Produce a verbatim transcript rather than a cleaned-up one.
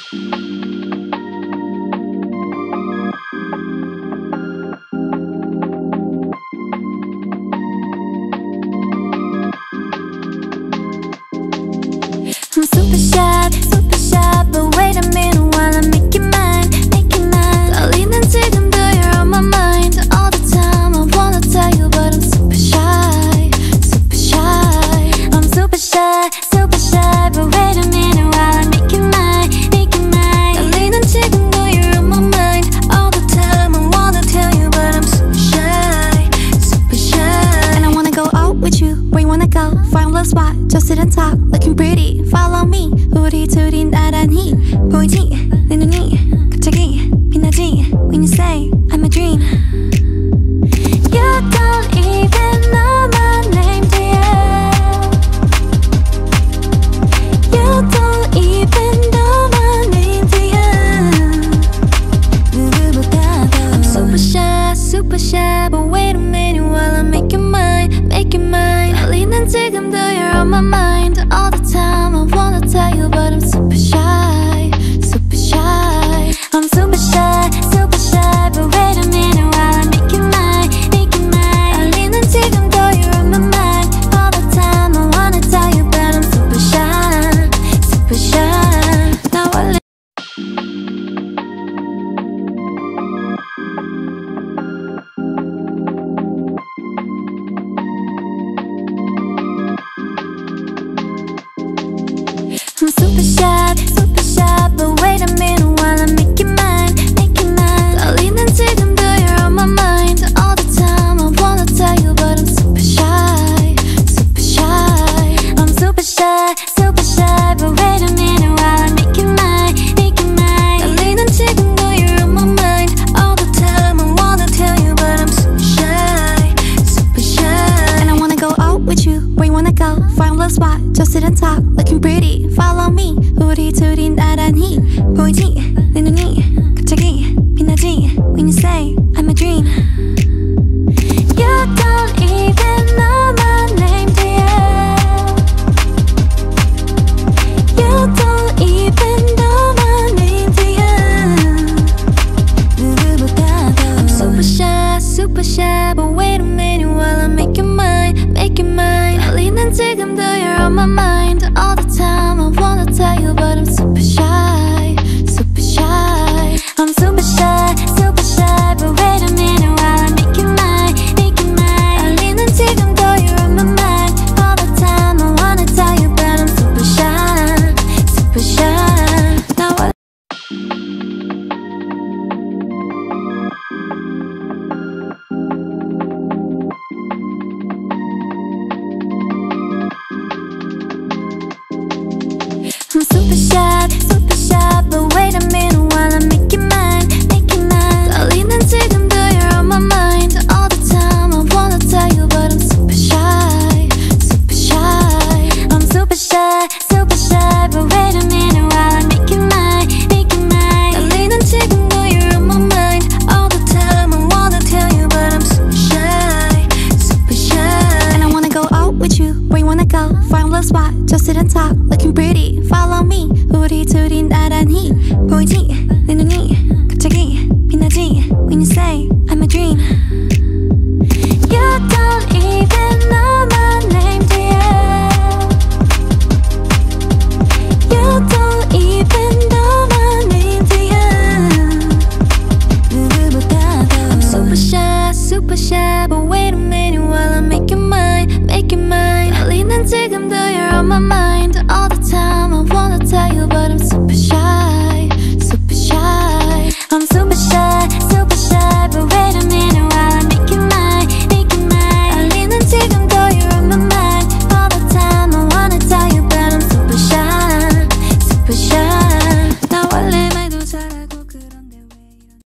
I'm super shy, super shy, but wait a minute while I make it mine, make it mine. 떨리는 지금도 you're on my mind all the time. I wanna tell you, but I'm super shy, super shy. I'm super shy, super shy, but wait a minute while I make it mine, make it mine. 떨리는 지금도 you're on my mind all the time. I wanna tell you, but I'm super shy, super shy. And I wanna go out with you, where you wanna go? Find a little spot, just sit and talk, looking pretty. Follow me, 우리 둘이 나란히 보이지? 내 눈이 갑자기 빛나지? When you say I'm a dream. You don't even know my name, do you? You don't even know my name, do you? 누구보다도 I'm super shy, super shy, but wait a minute while I make it mine, make it mine. 떨리는 지금도 you're on my mind all the time. I wanna tell you, but I'm super shy, super shy. I'm super shy, super shy, but wait a minute while I make it mine, make it mine. 떨리는 지금도 you're on my mind all the time. I wanna tell you, but I'm super shy, super shy. 나 원래 I'm super shy, super shy, but wait a minute while I make it mine, make it mine. 떨리는 지금도 you're on my mind all the time. I wanna tell you, but I'm super shy, super shy. I'm super shy, super shy, but wait a minute while I make it mine, make it mine. 떨리는 지금도 you're on my mind all the time. I wanna tell you, but I'm super shy, super shy. And I wanna go out with you, where you wanna go? Find a little spot, just sit and talk, looking pretty. Follow me, 우리 둘이 나란히 보이지? 내 눈이 갑자기 빛나지? When you say I'm a dream. You don't even know my name, do you? You don't even know my name, do you? 누구보다도 I'm super shy, super shy, but wait a minute while I make it mine, make it mine. 떨리는 지금도 you're on my mind all the time. I wanna tell you, but I'm super shy, super shy. I'm super shy, super shy, but wait a minute while I make it mine, make it mine. 떨리는 지금도 you're on my mind all the time. I wanna tell you, but I'm super shy, super shy. 나 원래 I'm super shy, super shy, but wait a minute while I make it mine, make it mine. 떨리는 지금도 you're on my mind all the time. I wanna tell you, but I'm super shy, super shy. I'm super shy, super shy, but wait a minute while I make it mine, make it mine. 떨리는 지금도 you're on my mind all the time. I wanna tell you, but I'm super shy, super shy. And I wanna go out with you, where you wanna go? Find a little spot, just sit and talk, looking pretty. Follow me, 우리 둘이 나란히 보이지?